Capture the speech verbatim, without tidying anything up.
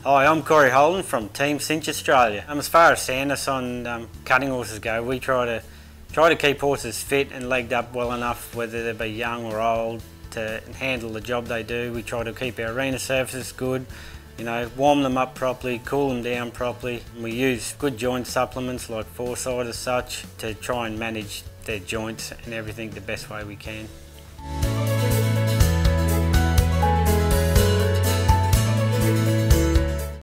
Hi, I'm Corey Holden from Team Cinch Australia. Um, as far as Soundness on um, cutting horses go, we try to try to keep horses fit and legged up well enough, whether they be young or old, to handle the job they do. We try to keep our arena surfaces good, you know, warm them up properly, cool them down properly. We use good joint supplements like Foresight as such to try and manage their joints and everything the best way we can.